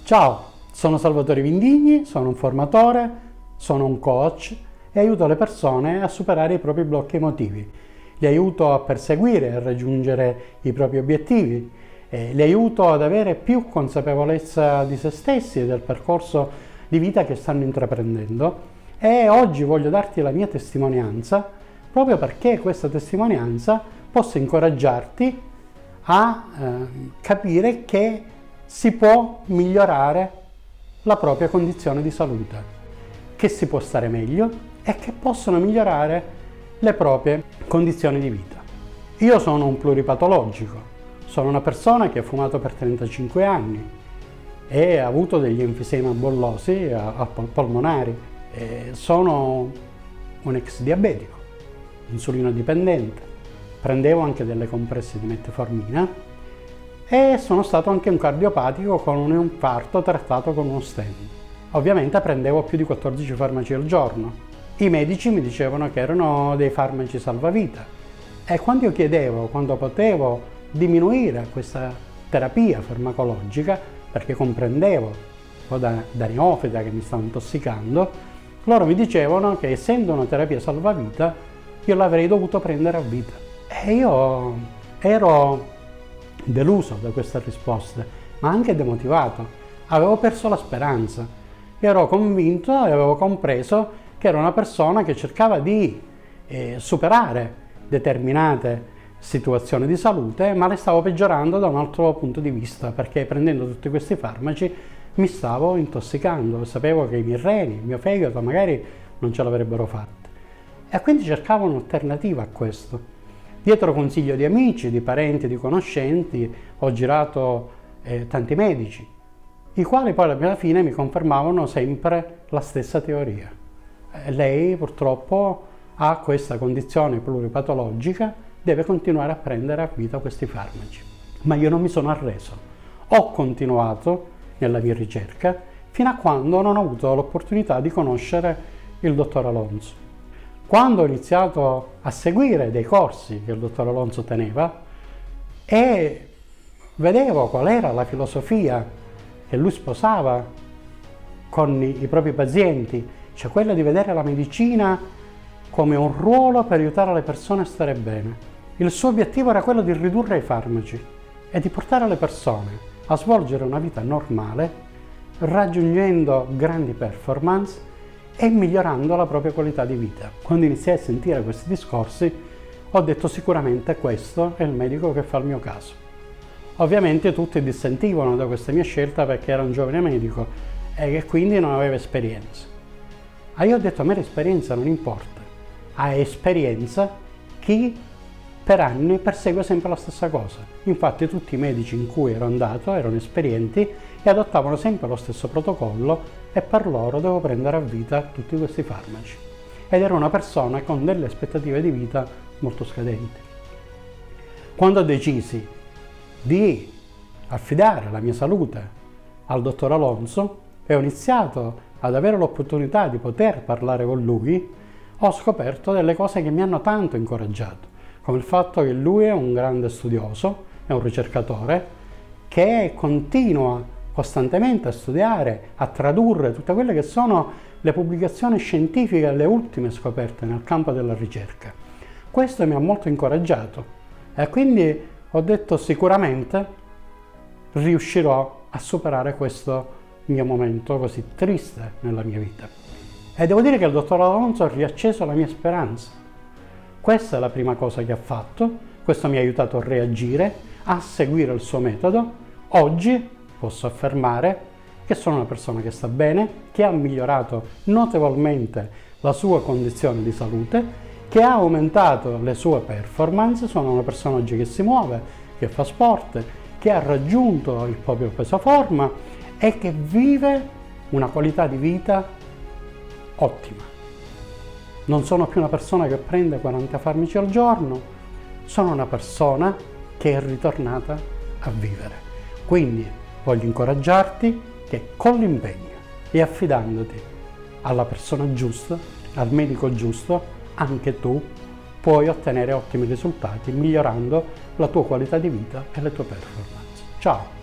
Ciao, sono Salvatore Vindigni, sono un formatore, sono un coach e aiuto le persone a superare i propri blocchi emotivi. Li aiuto a perseguire e a raggiungere i propri obiettivi, li aiuto ad avere più consapevolezza di se stessi e del percorso di vita che stanno intraprendendo e oggi voglio darti la mia testimonianza proprio perché questa testimonianza possa incoraggiarti a capire che si può migliorare la propria condizione di salute, che si può stare meglio e che possono migliorare le proprie condizioni di vita. Io sono un pluripatologico, sono una persona che ha fumato per 35 anni e ha avuto degli enfisema bollosi polmonari, sono un ex diabetico, insulino dipendente, prendevo anche delle compresse di metformina e sono stato anche un cardiopatico con un infarto trattato con uno stent. Ovviamente prendevo più di 14 farmaci al giorno. I medici mi dicevano che erano dei farmaci salvavita e quando io chiedevo quando potevo diminuire questa terapia farmacologica, perché comprendevo un po' da neofita che mi stavo intossicando, loro mi dicevano che essendo una terapia salvavita io l'avrei dovuto prendere a vita. E io ero deluso da queste risposte, ma anche demotivato. Avevo perso la speranza. Io ero convinto e avevo compreso che ero una persona che cercava di superare determinate situazioni di salute, ma le stavo peggiorando da un altro punto di vista, perché prendendo tutti questi farmaci mi stavo intossicando. Sapevo che i miei reni, il mio fegato magari non ce l'avrebbero fatta. E quindi cercavo un'alternativa a questo. Dietro consiglio di amici, di parenti, di conoscenti, ho girato tanti medici, i quali poi alla fine mi confermavano sempre la stessa teoria. Lei purtroppo ha questa condizione pluripatologica, deve continuare a prendere a vita questi farmaci. Ma io non mi sono arreso. Ho continuato nella mia ricerca fino a quando non ho avuto l'opportunità di conoscere il dottor Alonso. Quando ho iniziato a seguire dei corsi che il dottor Alonso teneva e vedevo qual era la filosofia che lui sposava con i propri pazienti, cioè quella di vedere la medicina come un ruolo per aiutare le persone a stare bene. Il suo obiettivo era quello di ridurre i farmaci e di portare le persone a svolgere una vita normale, raggiungendo grandi performance e migliorando la propria qualità di vita. Quando iniziai a sentire questi discorsi ho detto sicuramente questo è il medico che fa il mio caso. Ovviamente tutti dissentivano da questa mia scelta perché era un giovane medico e che quindi non aveva esperienza. Ma io ho detto a me l'esperienza non importa, ha esperienza chi per anni persegue sempre la stessa cosa. Infatti tutti i medici in cui ero andato erano esperienti e adottavano sempre lo stesso protocollo e per loro devo prendere a vita tutti questi farmaci. Ed ero una persona con delle aspettative di vita molto scadenti. Quando ho decisi di affidare la mia salute al dottor Alonso e ho iniziato ad avere l'opportunità di poter parlare con lui, ho scoperto delle cose che mi hanno tanto incoraggiato, come il fatto che lui è un grande studioso, è un ricercatore che continua costantemente a studiare, a tradurre tutte quelle che sono le pubblicazioni scientifiche e le ultime scoperte nel campo della ricerca. Questo mi ha molto incoraggiato e quindi ho detto sicuramente riuscirò a superare questo mio momento così triste nella mia vita. E devo dire che il dottor Alonso ha riacceso la mia speranza. Questa è la prima cosa che ha fatto, questo mi ha aiutato a reagire, a seguire il suo metodo. Oggi posso affermare che sono una persona che sta bene, che ha migliorato notevolmente la sua condizione di salute, che ha aumentato le sue performance, sono una persona oggi che si muove, che fa sport, che ha raggiunto il proprio peso forma e che vive una qualità di vita ottima. Non sono più una persona che prende 40 farmaci al giorno, sono una persona che è ritornata a vivere. Quindi voglio incoraggiarti che con l'impegno e affidandoti alla persona giusta, al medico giusto, anche tu puoi ottenere ottimi risultati migliorando la tua qualità di vita e le tue performance. Ciao!